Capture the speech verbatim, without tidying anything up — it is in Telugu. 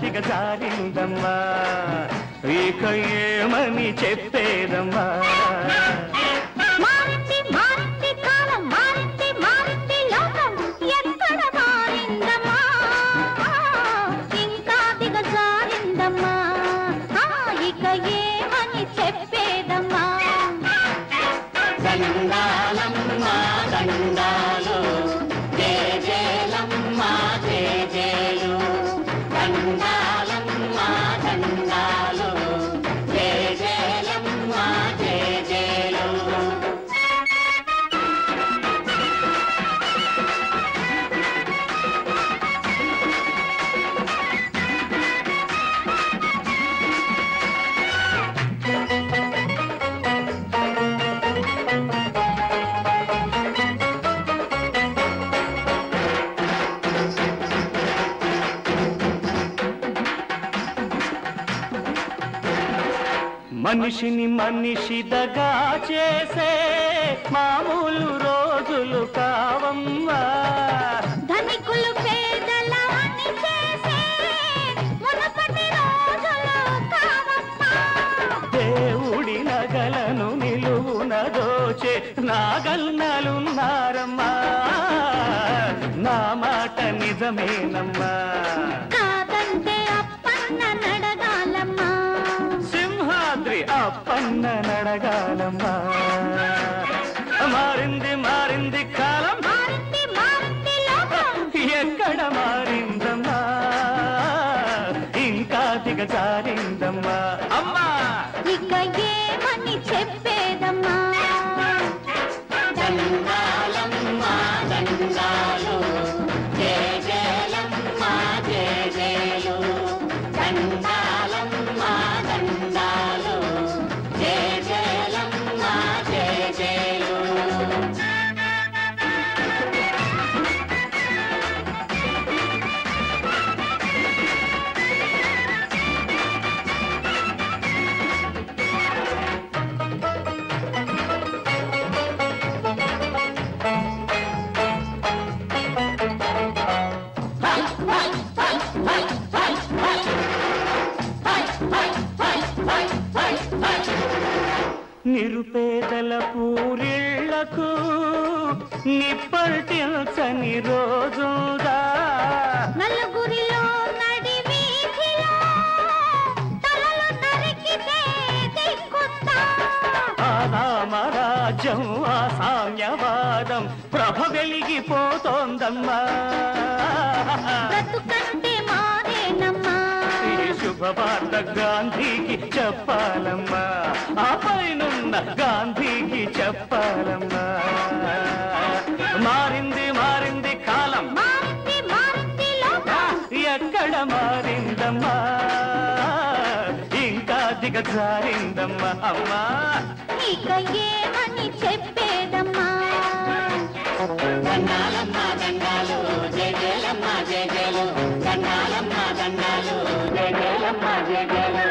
దిగజారిందమ్మా ఇక ఏమని చెప్పేదమ్మా దండాలమ్మా దండాలు జేజేలమ్మా జేజేలు దండాలమ్మా దండాలు జేజేలమ్మా జేజేలు మనిషిని మనిషి దగా చేసే మామూలు రోజులు కావమ్మా ధనికులు పేదలని చేసే మునుపటి రోజులు కావమ్మా దేవుడి నగలను నిలువున దోచే నాగన్నలున్నారమ్మా నా మాట నిజమేనమ్మా కాదంటే అప్పన్న నడగాలమ్మా అప్పన్న నడగాలమ్మా మారింది మారింది కాలం మారింది మారింది లోకం ఎక్కడ మారిందమ్మా ఇంకా దిగజారిందమ్మా అమ్మా ఇక ఏమని చెప్పేదమ్మా దండాలమ్మా దండాలు జేజేలమ్మా జేజేలు దండాలమ్మా దండాలు జేజేలమ్మా జేజేలు నిరుపేదల పూరిళ్లకు నిప్పల్టిల్చని రోజుదా నలుగురిలో నడి వీధిలో తలలు నరికితే దిక్కుతా ఆనామరాజ్యం ఆ సామ్యవాదం ప్రభ వెలిగిపోతోందమ్మా బ్రతుకంటే మారేనమ్మా శుభవార్త గాంధీకి చెప్పాలమ్మా ఆ పైనున్న గాంధీకి చెప్పాలమ్మా మారింది మారింది కాలం మారింది మారింది లోకం ఎక్కడ మారిందమ్మా ఇంకా దిగజారిందమ్మా అమ్మా ఇక ఏమని చెప్పేదమ్మా దండాలమ్మా దండాలు జేజేలమ్మా జేజేలు దండాలమ్మా దండాలు జేజేలమ్మా జేజేలు